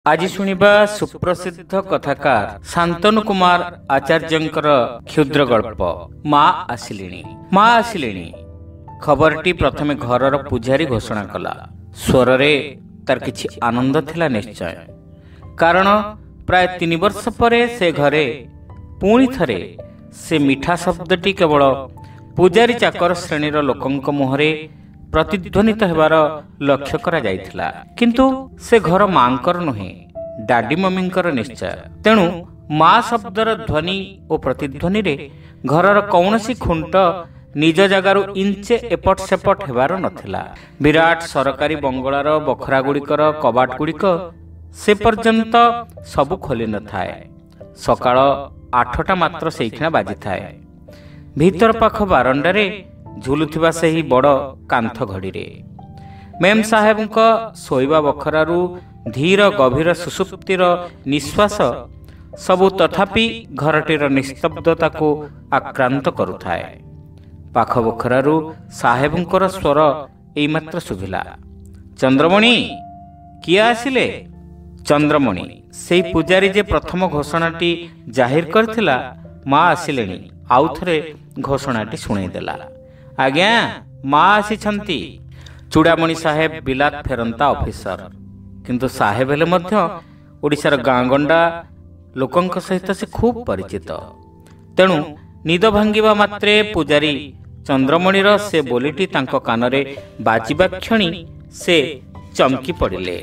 आज शुणिबा सुप्रसिद्ध कथाकार शांतनु कुमार आचार्यंकर क्षुद्र गल्प माँ आसिलेणी। खबरटी प्रथमे घरर पुजारी घोषणा कला। स्वररे तार किछि आनंद थिला निश्चय, कारण प्राय 3 वर्ष परे से घरे पुणी थरे से मिठा शब्दटी केवल पुजारी चाकर श्रेणीर लोकंक मुहरे प्रतिध्वनित हेबार लक्ष्य करा जायथिला, किंतु से घर मांकर नुहे डाडी मम्मींकर निश्चय। तेणु माँ शब्दर ध्वनि और प्रतिध्वनि रे घरर कौनसी खुंट निज जगारू इंचे एपट सेपट हेबार नथिला। विराट सरकारी बंगलार बखरा गुड़िकर कबाट गुड़िक से पर्यंत सबु खोली न थाए। सकाळ 8टा मात्र सेइखिना बाजी थाए। भीतर पाख बारंडारे झुलुथिबा सेही बड़ कांथ घड़ीरे मेम साहेबंक शोइबा बखरारू धीर गभीर सुसुप्तिर निश्वास सबु तथापि घरटीर निस्तब्धता को आक्रांत करुथाए। पाख बखरारू साहेबंकर स्वर एइमात्र सुभिला, चंद्रमणि किए आसिले? चंद्रमणि सेई पुजारी जे प्रथम घोषणाटी जाहिर करथिला माँ आसिलेणी आउ थरे घोषणाटी शुणेदेला। आज्ञा माँ आसिछंती। चूड़ामणि साहेब बिलात फेरंता ऑफिसर, किंतु साहेब हेले मध्य ओडिशार गांगंडा लोकंक सहित से खूब परिचित। तेणु निद भांगिबा मात्रे पुजारी चंद्रमणिर से बोलीटी तांको कानरे बाजिबा क्षणी से चमकी पड़िले।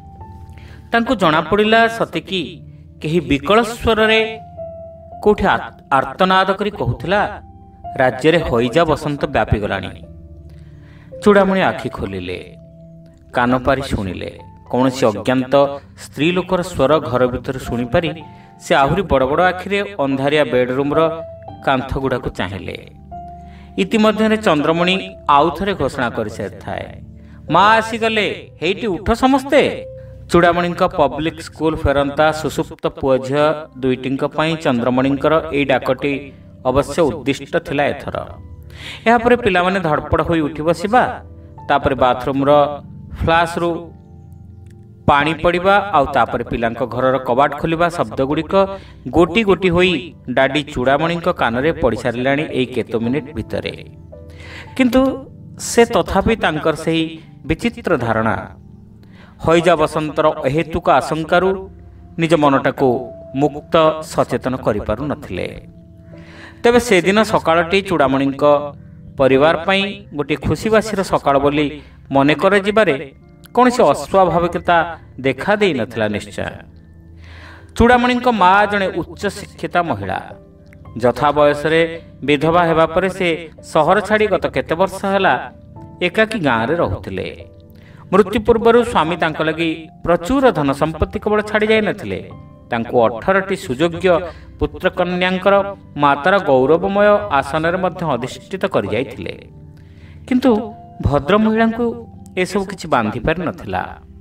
तांको जଣା पड़िला सतेकी केही विकल स्वररे कोठी आर्तनाद करी कहूथिला, राज्य रे होइजा बसंत व्यापी गलानी। चूड़ामणि आखि खोलिले, कान पारी शुणिले। कौनसी अज्ञात स्त्री लोकर स्वर घर भीतर शुणी पारी से आहुरी बड़ बड़ आखिरे अंधारिया बेडरूम रो कांथ गुड़ाक चाहिए। इतिमध्य चंद्रमणि आउ थरे घोषणा कर सारिथाए, माँ आसीगले, हेइटी उठ समस्ते। चूड़ामणि पब्लिक स्कूल फेरंता सुसुप्त पुओ झियो दुईटिंक पई चंद्रमणिंकर एई डाकटी अवश्य उद्दिष्ट थिला। एथर यापर पिलामाने धड़पड़ होई उठी बसिबा, तापर बाथरूम रो फ्लाश रु पानी पड़िबा, आउ तापर पिलांक घरर कबाट खोलिबा शब्द गुड़िक गोटी गोटी होई डाडी चूड़ामणिंक कानरे पड़ी सारिलाणी एई केतो मिनिट भितरे। किंतु से तथापि तांकर सेही विचित्र धारणा होइजा बसंतर अहेतुक आशंकारु निज मनटाको मुक्त सचेतन करि पारु नथिले। तेबे से दिन सकाळटी चूड़ामणिंक परिवार पई गोटे खुशीबासीर सकाळ बोली मने करे जिबारे कौनसी अस्वाभाविकता देखा देई नथिला निश्चय। चूड़ामणिंक माँ जणे उच्च शिक्षिता महिला। जथा बयसरे विधवा हेबा परे से सहर छाड़ी गत केते वर्ष होला एकाकी गाँव रे रहुथिले। मृत्यु पूर्व स्वामी तांको लगी प्रचुर धन संपत्ति केवल छाड़ी जाई नथिले, तांको 18टी सुयोग्य पुत्र कन्यांकर मातार गौरवमय आसन मध्ये अधिष्ठित कर जाइथिले। किंतु भद्र महिला को ए सब किछि बांधी पार नथिला।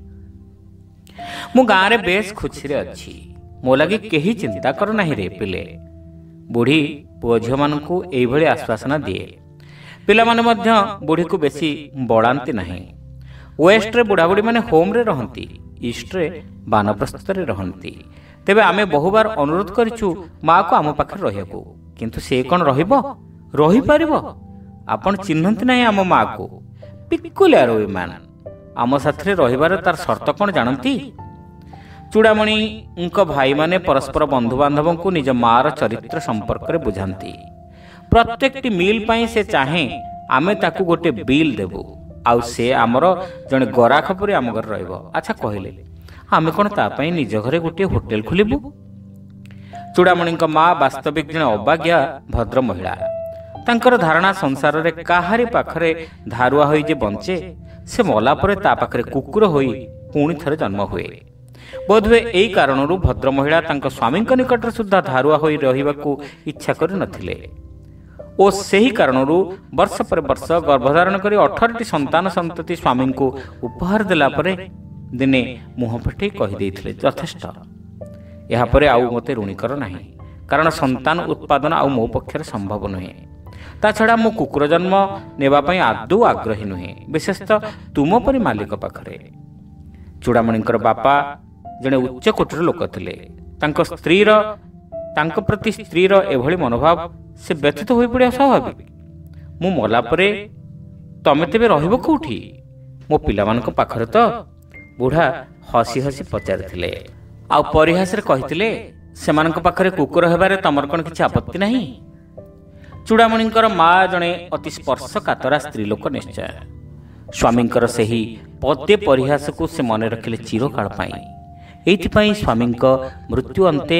मु गाँव रे बेस खुशी रे अछि, मो लगी केही चिंता कर नाही रे पिले। बुढ़ी पुओ झियो मानकु एई भली आश्वासन दिए। पिला माने मध्य बुढ़ी को बेसी बड़ांती नाही। वेस्ट रे बुढ़ा बुढ़ी माने होम रे रहंती, ईस्ट रे बानप्रस्थ रे रहंती। तेबे आमे बहुबार अनुरोध करिछु माँ को आम पाखे रहियाकू, किंतु से कोन रही पारिबो? आपण चिन्हंती नाही आम माँ को। पिकुलिया रोई मान आम साथरे रहिबार तार शर्त कोन जानंती? चूड़ामणि उनका भाई माने परस्पर बंधु बांधवों को निज मार चरित्र संपर्क रे बुझांती। प्रत्येकटी मिल पाई से चाहे आमे ताकू गोटे बिल देबू, आउ से आमर जने गराख परि आम घर रहइबो। अच्छा कहले आमे कोन ता पई निज घरे गोटे होटेल खुलिबू? चूड़ामणि माँ वास्तविक जने अबाज्ञा भद्र महिला। तांकर धारणा संसार रे काहारी पाखरे धारुआ होई जे बंचे, से मला परे ता पाखरे कुकुर होई पुणी थरे जन्म हुए। बोधवे एई कारणरू भद्र महिला तांक स्वामींक निकट सुद्धा धारुआ होई रहिबाकू इच्छा करि नथिले ओ सेही कारणरू वर्ष पर वर्ष गर्भधारण करी 18टी संतान संतति स्वामी को उपहार देला परे दिने मुह फटे कहि देथिले, यथेष्ट, या परे आउ मते ऋणी कर नाही, कारण संतान उत्पादन आउ मो पक्षर संभव नुहे। ता छड़ा मो कुकुर जन्म नेबा पई आदौ आग्रही नुहे, विशेषतः तुम परि मालिक पाखरे। चूड़ामणिंकर बापा ଜଣେ ଉଚ୍ଚ କୋଟିର ଲୋକ ଥିଲେ। ତାଙ୍କ ପ୍ରତି ସ୍ତ୍ରୀର ଏଭଳି ମନୋଭାବ ସେ ବ୍ୟଥିତ ହୋଇପଡ଼ିବା ସ୍ୱାଭାବିକ। ମୁଁ ମଲା ପରେ ତମେ ତେବେ ରହିବ କେଉଁଠି? ମୋ ପିଲାମାନଙ୍କ ପାଖରେ ତ? ବୁଢ଼ା ହସି ହସି ପଚାରିଥିଲେ। ଆଉ ପରିହାସରେ କହିଥିଲେ, ସେମାନଙ୍କ ପାଖରେ କୁକୁର ହେବାରେ ତମର କ'ଣ କିଛି ଆପତ୍ତି ନାହିଁ? ଚୂଡ଼ାମଣିଙ୍କର ମା ଜଣେ ଅତି ସ୍ପର୍ଶକାତରା ସ୍ତ୍ରୀ ଲୋକ ନିଶ୍ଚୟ। ସ୍ୱାମୀଙ୍କର ସେହି ପଦେ ପରିହାସକୁ ସେ ମନେ ରଖିଲେ ଚିରକାଳ ପାଇଁ। ଏଇଥିପାଇଁ ସ୍ୱାମୀଙ୍କ ମୃତ୍ୟୁ ଅନ୍ତେ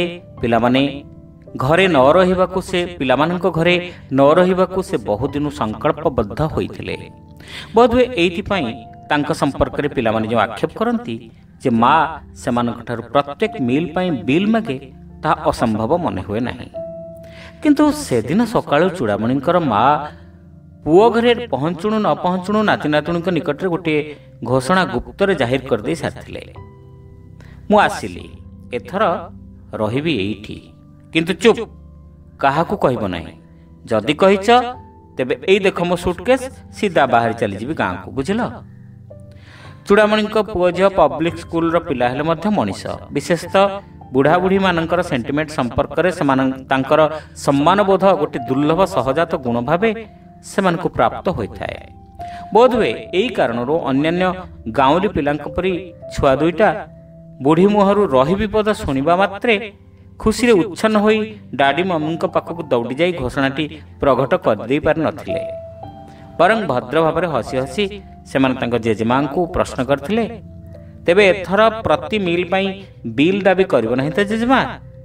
ପିଲାମାନଙ୍କ ଘରେ ନ ରହିବାକୁ ସେ ବହୁଦିନୁ ସଂକଳ୍ପବଦ୍ଧ ହୋଇଥିଲେ। ବୋଧହୁଏ ଏଇଥିପାଇଁ ତାଙ୍କ ସମ୍ପର୍କରେ ପିଲାମାନେ ଯେଉଁ ଆକ୍ଷେପ କରନ୍ତି ଯେ ମା ସେମାନଙ୍କଠାରୁ ପ୍ରତ୍ୟେକ ମିଲ୍ ପାଇଁ ବିଲ୍ ମାଗେ, ତାହା ଅସମ୍ଭବ ମନେ ହୁଏ ନାହିଁ। କିନ୍ତୁ ସେଦିନ ସକାଳୁ ଚୂଡ଼ାମଣିଙ୍କର ମା ପୁଅ ଘରେ ପହଞ୍ଚୁଣୁ ନ ପହଞ୍ଚୁଣୁ ନାତି ନାତୁଣୀଙ୍କ ନିକଟରେ ଗୋଟିଏ ଘୋଷଣା ଗୁପ୍ତରେ ଜାହିର କରିଦେଇ ସାରିଥିଲେ। ମୁଁ ଆସିଲି, ଏଥର ରହିବି ଏଇଠି, କିନ୍ତୁ ଚୁପ୍, କାହାକୁ କହିବ ନାହିଁ। ଯଦି କହିଛ ତେବେ ଏଇ ଦେଖ ମୋ ସୁଟକେସ୍, ସିଧା ବାହାରି ଚାଲିଯିବି ଗାଁକୁ, ବୁଝିଲ? ଚୂଡ଼ାମଣିଙ୍କ ପୁଅ ଝିଅ ପବ୍ଲିକ ସ୍କୁଲର ପିଲା ହେଲେ ମଧ୍ୟ ମଣିଷ। ବିଶେଷତଃ ବୁଢ଼ାବୁଢ଼ୀମାନଙ୍କର ସେଣ୍ଟିମେଣ୍ଟ ସମ୍ପର୍କରେ ତାଙ୍କର ସମ୍ମାନବୋଧ ଗୋଟିଏ ଦୁର୍ଲଭ ସହଜାତ ଗୁଣ ଭାବେ ସେମାନଙ୍କୁ ପ୍ରାପ୍ତ ହୋଇଥାଏ। ବୋଧହୁଏ ଏହି କାରଣରୁ ଅନ୍ୟାନ୍ୟ ଗାଉଁଲି ପିଲାଙ୍କ ପରି ଛୁଆ ଦୁଇଟା ବୁଢ଼ୀ ମୁହଁରୁ ରହି ବିପଦ ଶୁଣିବା ମାତ୍ରେ ଖୁସିରେ ଉଚ୍ଛନ୍ନ ହୋଇ ଡାଡି ମମିଙ୍କ ପାଖକୁ ଦୌଡ଼ି ଯାଇ ଘୋଷଣାଟି ପ୍ରଘଟ କରିଦେଇ ପାରିନଥିଲେ। ବରଂ ଭଦ୍ର ଭାବରେ ହସି ହସି ସେମାନେ ତାଙ୍କ ଜେଜେମାଙ୍କୁ ପ୍ରଶ୍ନ କରିଥିଲେ, ତେବେ ଏଥର ପ୍ରତି ମିଲ୍ ପାଇଁ ବିଲ୍ ଦାବି କରିବ ନାହିଁ ତ ଜେଜେମା?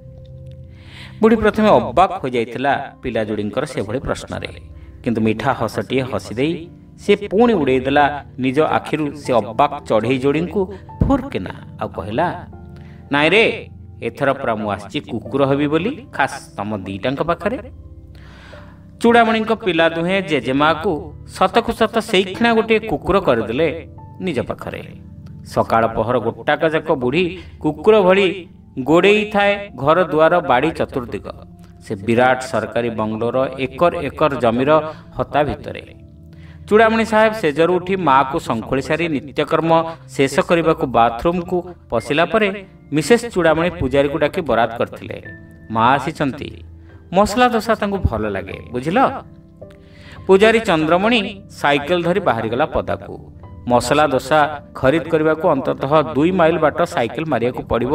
ବୁଢ଼ୀ ପ୍ରଥମେ ଅବାକ୍ ହୋଇଯାଇଥିଲା ପିଲା ଯୋଡ଼ିଙ୍କର ସେଭଳି ପ୍ରଶ୍ନରେ, କିନ୍ତୁ ମିଠା ହସଟିଏ ହସିଦେଇ ସେ ପୁଣି ଉଡ଼େଇଦେଲା ନିଜ ଆଖିରୁ ସେ ଅବାକ୍ ଚଢ଼େଇ ଯୋଡ଼ିଙ୍କୁ ଫୁର୍କିନା, ଆଉ କହିଲା, ନାଇଁ ରେ, ଏଥର ପୁରା ମୁଁ ଆସିଛି କୁକୁର ହେବି ବୋଲି, ଖାସ୍ ତମ ଦିଟାଙ୍କ ପାଖରେ। ଚୂଡ଼ାମଣିଙ୍କ ପିଲା ଦୁହେଁ ଜେଜେମାକୁ ସତକୁ ସତ ସେଇ କ୍ଷଣା ଗୋଟିଏ କୁକୁର କରିଦେଲେ ନିଜ ପାଖରେ। ସକାଳ ପହର ଗୋଟାକ ଯାକ ବୁଢ଼ୀ କୁକୁର ଭଳି ଗୋଡ଼େଇ ଥାଏ ଘର ଦୁଆର ବାଡ଼ି ଚତୁର୍ଦିଗ, ସେ ବିରାଟ ସରକାରୀ ବଙ୍ଗଲୋର ଏକର ଏକର ଜମିର ହତା ଭିତରେ। ଚୂଡ଼ାମଣି ସାହେବ ସେଜରୁ ଉଠି ମାଆକୁ ଶଙ୍ଖୁଳି ସାରି ନିତ୍ୟକର୍ମ ଶେଷ କରିବାକୁ ବାଥରୁମ୍କୁ ପଶିଲା ପରେ ମିସେସ୍ ଚୂଡ଼ାମଣି ପୂଜାରୀକୁ ଡାକି ବରାଦ କରିଥିଲେ, ମା ଆସିଛନ୍ତି, ମସଲା ଦୋସା ତାଙ୍କୁ ଭଲ ଲାଗେ, ବୁଝିଲ? ପୂଜାରୀ ଚନ୍ଦ୍ରମଣି ସାଇକେଲ ଧରି ବାହାରିଗଲା ପଦାକୁ। ମସଲା ଦୋସା ଖରିଦ କରିବାକୁ ଅନ୍ତତଃ 2 ମାଇଲ ବାଟ ସାଇକେଲ ମାରିବାକୁ ପଡ଼ିବ,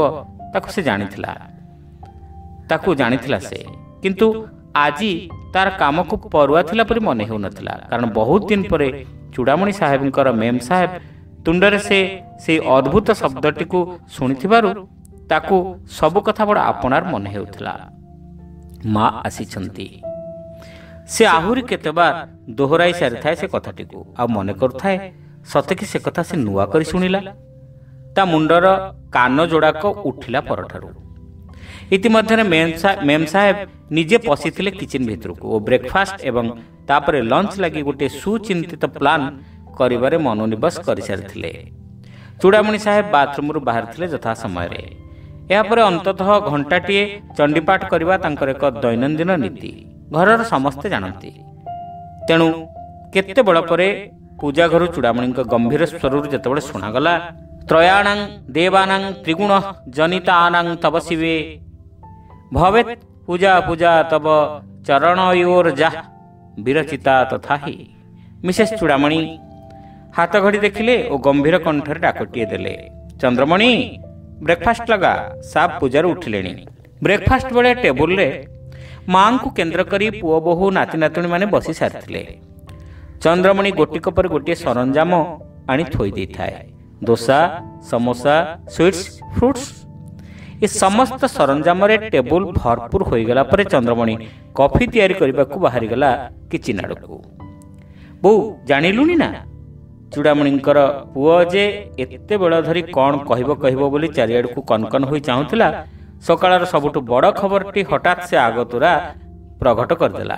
ତାକୁ ଜାଣିଥିଲା ସେ। କିନ୍ତୁ ଆଜି ତାର କାମକୁ ପରୁଆ ଥିଲା ପରି ମନେ ହେଉନଥିଲା, କାରଣ ବହୁତ ଦିନ ପରେ ଚୂଡ଼ାମଣି ସାହେବଙ୍କର ମେମ୍ ସାହେବ ତୁଣ୍ଡରେ ସେ ସେଇ ଅଦ୍ଭୁତ ଶବ୍ଦଟିକୁ ଶୁଣିଥିବାରୁ ତାକୁ ସବୁ କଥା ବଡ଼ ଆପଣାର ମନେ ହେଉଥିଲା। ମା ଆସିଛନ୍ତି। ସେ ଆହୁରି କେତେବାର ଦୋହରାଇ ସାରିଥାଏ ସେ କଥାଟିକୁ, ଆଉ ମନେ କରୁଥାଏ ସତେକି ସେ କଥା ସେ ନୂଆ କରି ଶୁଣିଲା। ତା ମୁଣ୍ଡର କାନ ଯୋଡ଼ାକ ଉଠିଲା ପରଠାରୁ। ଇତିମଧ୍ୟରେ ମେମ୍ ସାହେବ ନିଜେ ପଶିଥିଲେ କିଚେନ୍ ଭିତରକୁ ଓ ବ୍ରେକଫାଷ୍ଟ ଏବଂ ତାପରେ ଲଞ୍ଚ ଲାଗି ଗୋଟିଏ ସୁଚିନ୍ତିତ ପ୍ଲାନ୍ କରିବାରେ ମନୋନିବେଶ କରିସାରିଥିଲେ। ଚୂଡ଼ାମଣି ସାହେବ ବାଥରୁମ୍ରୁ ବାହାରିଥିଲେ ଯଥା ସମୟରେ। ଏହାପରେ ଅନ୍ତତଃ ଘଣ୍ଟାଟିଏ ଚଣ୍ଡୀପାଠ କରିବା ତାଙ୍କର ଏକ ଦୈନନ୍ଦିନ ନୀତି, ଘରର ସମସ୍ତେ ଜାଣନ୍ତି। ତେଣୁ କେତେ ବେଳ ପରେ ପୂଜା ଘରୁ ଚୂଡ଼ାମଣିଙ୍କ ଗମ୍ଭୀର ସ୍ୱରରୁ ଯେତେବେଳେ ଶୁଣାଗଲା, ତ୍ରୟାଣାଂ ଦେବାନାଂ ତ୍ରିଗୁଣ ଜନିତାନାଂ ତବ ଶିବେ ଭବେତ୍ ପୂଜା ପୂଜା ତବ ଚରଣୟୋର ଯାଃ ବିରଚିତା ତଥାହି, ମିସେସ୍ ଚୂଡ଼ାମଣି ହାତ ଘଡ଼ି ଦେଖିଲେ ଓ ଗମ୍ଭୀର କଣ୍ଠରେ ଡାକଟିଏ ଦେଲେ, ଚନ୍ଦ୍ରମଣି ବ୍ରେକଫାଷ୍ଟ ଲଗା, ସାବ୍ ପୂଜାରୁ ଉଠିଲେଣି। ବ୍ରେକଫାଷ୍ଟ ବେଳେ ଟେବୁଲରେ ମାଆଙ୍କୁ କେନ୍ଦ୍ର କରି ପୁଅ ବୋହୂ ନାତି ନାତୁଣୀମାନେ ବସି ସାରିଥିଲେ। ଚନ୍ଦ୍ରମଣି ଗୋଟିକ ପରେ ଗୋଟିଏ ସରଞ୍ଜାମ ଆଣି ଥୋଇ ଦେଇଥାଏ, ଦୋସା, ସମୋସା, ସୁଇଟ୍ସ, ଫ୍ରୁଟ୍ସ। ଏ ସମସ୍ତ ସରଞ୍ଜାମରେ ଟେବୁଲ ଭରପୁର ହୋଇଗଲା ପରେ ଚନ୍ଦ୍ରମଣି କଫି ତିଆରି କରିବାକୁ ବାହାରିଗଲା କିଚେନ୍ ଆଡ଼କୁ। ବୋଉ ଜାଣିଲୁଣି ନା, ଚୂଡ଼ାମଣିଙ୍କର ପୁଅ ଯେ ଏତେ ବେଳ ଧରି କ'ଣ କହିବ ବୋଲି ଚାରିଆଡ଼କୁ କନକନ ହୋଇ ଚାହୁଁଥିଲା, ସକାଳର ସବୁଠୁ ବଡ଼ ଖବରଟି ହଠାତ୍ ସେ ଆଗତୁରା ପ୍ରଘଟ କରିଦେଲା।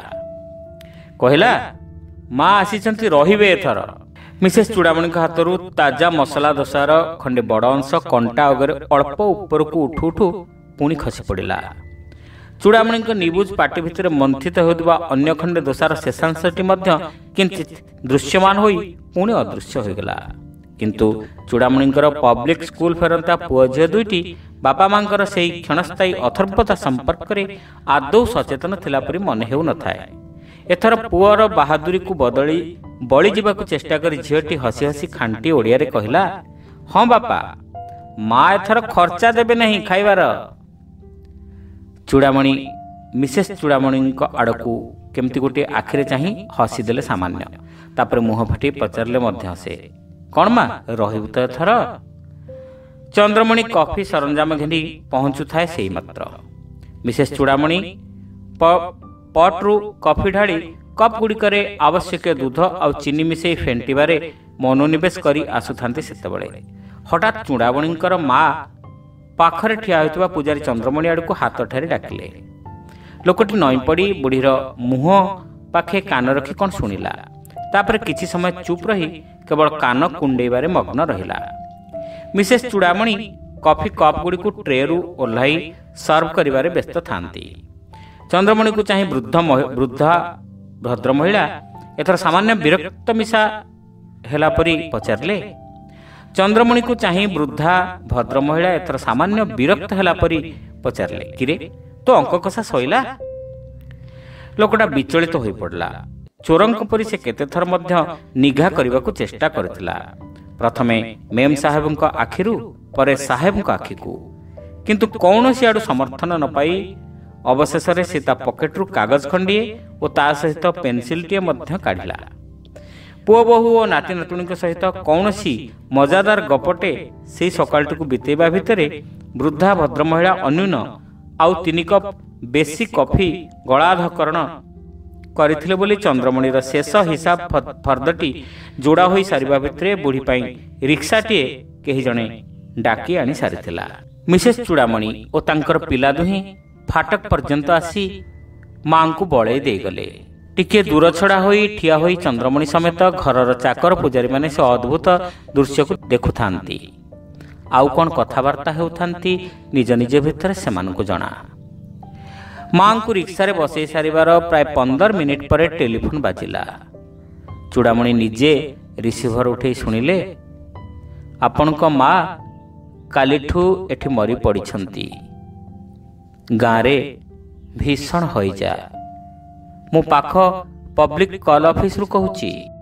କହିଲା, ମା ଆସିଛନ୍ତି, ରହିବେ ଏଥର। ମିସେସ୍ ଚୂଡ଼ାମଣିଙ୍କ ହାତରୁ ତାଜା ମସଲା ଦୋସାର ଖଣ୍ଡେ ବଡ଼ ଅଂଶ କଣ୍ଟା ଅଗରେ ଅଳ୍ପ ଉପରକୁ ଉଠୁ ଉଠୁ ପୁଣି ଖସି ପଡ଼ିଲା। ଚୂଡ଼ାମଣିଙ୍କ ନିବୁଜ ପାଟି ଭିତରେ ମନ୍ଥିତ ହେଉଥିବା ଅନ୍ୟ ଖଣ୍ଡେ ଦୋସାର ଶେଷାଂଶଟି ମଧ୍ୟ କିଞ୍ଚିତ୍ ଦୃଶ୍ୟମାନ ହୋଇ ପୁଣି ଅଦୃଶ୍ୟ ହୋଇଗଲା। किंतु चूड़ामणिंकर पब्लिक स्कूल फेरंता पुओ झियो दुईटी बापा मांकर सेही क्षणस्थायी अथर्वता संपर्क में आदौ सचेतन थिला परि मन हेउ नथाए। एथर पुअर बहादुरी को बली जीवाकु चेष्टा करी झियोटी हसी हसी खांटी ओडिया रे कहिला, हाँ बापा माँ एथर खर्चा देबे नहीं खाइबार। चूड़ामणि मिसेस चूड़ामणि आड़कू केमती गोटे आखिरे चाही हसीदेले सामान्य, तापर मुह फटी पचारले मध्य से, कौन माँ रहिबु तो एथर। चंद्रमणि कॉफी सरंजाम घिनी पहुंचु थाए सेई मात्र मिसेस चूड़ामणि पट्रु कॉफी ढाड़ी कप गुड़िकरे आवश्यक दूध आ चीनी मिसई फेंटिबारे मनोनिवेश करी आसुथांती सेतेबेले हठात चूड़ामणिंकर माँ पाखरे ठिया होइतबा पूजारी चंद्रमणि आड़कू हाथ ठारी डाकिले। लोकटी नई पड़ी बुढ़ीर मुह पाखे कान रखी कौन शुणिला, तापर किछि समय चुप रही केवल कान कुंडेबारे मग्न रहिला। मिसेस चूड़ामणि कॉफी कप गुड़ी को ट्रेरु ओह्लाई सर्व करिबारे व्यस्त थांती। चंद्रमणि को चाहे वृद्धा भद्र महिला एथर सामान्य विरक्त मिशा हेला परी पचारले। चंद्रमणि को चाहे वृद्धा भद्र महिला एथर सामान्य विरक्त हेला परी पचारले, किरे तो अंक कषा सईला। लोकटा विचलित हो पड़ला। चोरंक परी से केते थर मध्य निघा करने चेष्टा करथिला। प्रथमे मेम साहेब आखिरु परे साहेब आखिकू, किंतु कौनसी आड़ू समर्थन न पाई अवशेष से पकेट्रु कागज खंडिए और ता सहित पेनसिलटीए मध्य काढ़िला। पुओ बहु और नाती नातुणी सहित कौनसी मजादार गपटे से सकाळटी को बितेबा भितरे वृद्धा भद्र महिला अन्यून आउ 3 कप बेसी कॉफी गलाधकरण करथिले बोली चंद्रमणिर शेष हिसाब फर्दटी जोड़ा होई सारिबा भितरे बुढ़ी पाई रिक्साटीए केही जणे डाकी आनी सारिथिला। मिसेस चूड़ामणि और तांकर पिला दुही फाटक पर्यंत आसी मां को बड़े दे गले। टिके दूर छड़ा होई ठिया होई चंद्रमणि समेत घरर चाकर पुजारी माने से अद्भुत दृश्य को देखुथांती। आउ कौन कथबार्ता हेउथांती निज निज भितर सेमानकु जणा। मां को रिक्सा रे बसई सारिबार प्राय 15 मिनिट पर टेलीफोन बाजिला। चूड़ामणि निजे रिसीभर उठे शुणिले, आपनक माँ कालीठू एठी मरी पड़िछंती, गाँरे भीषण होइजा। मु पाख पब्लिक कॉल ऑफिस रु कहूची।